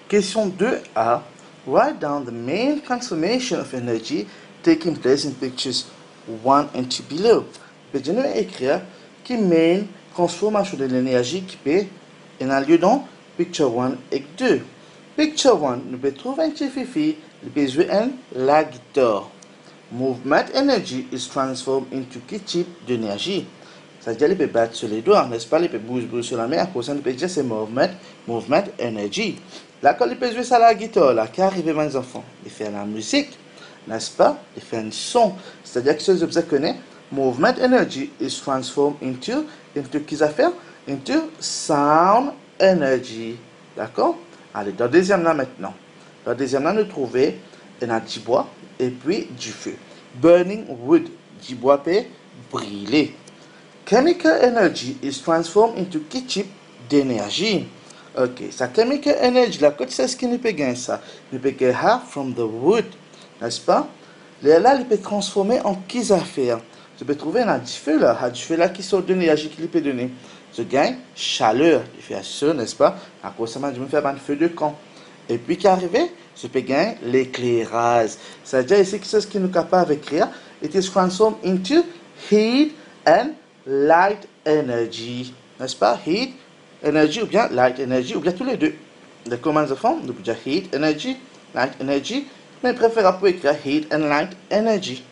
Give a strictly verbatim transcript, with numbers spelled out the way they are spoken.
Question deux A. Write down the main transformation of energy taking place in pictures one and two below. Je vais écrire qui main transformation de l'énergie qui peut en lieu dans picture un et deux. Picture un, nous pouvons trouver un petit fifi, nous pouvons jouer un la guitare. Movement energy is transformed into quel type d'énergie? C'est-à-dire, il peut battre sur les doigts, n'est-ce pas? Il peut bouger, bouger sur la main, à cause de peut dire c'est movement, movement energy. Là, quand il peut jouer ça à la guitare, là, qui arrive, mes enfants, il fait la musique, n'est-ce pas? Il fait un son. C'est-à-dire que ce que vous connaissez, movement energy is transformed into, into qu'est-ce à faire? Into sound energy. D'accord? Allez, dans le deuxième là maintenant. Dans le deuxième là, nous trouvons un du bois et puis du feu. Burning wood, du bois peut brûler. Chemical energy is transformed into quel type d'énergie? Ok, sa chemical energy, là, c'est ce qui nous peut gagner ça. Nous peut gagner from the wood, n'est-ce pas? Là, il peut transformer en quelles affaires? Je peux trouver un du feu là, un du feu là qui sort de l'énergie qu'il peut donner. Je gagne chaleur, il fait ça, n'est-ce pas? À cause de ça, je me fais un feu de camp. Et puis, qui arrive, je peux gagner l'éclairage. C'est-à-dire ici, c'est ce qui nous est capable d'écrire. It is transformed into heat and light energy. N'est-ce pas? Heat energy ou bien light energy ou bien tous les deux. Les commandes de forme, nous pouvons dire heat energy, light energy, mais préférable pour écrire heat and light energy.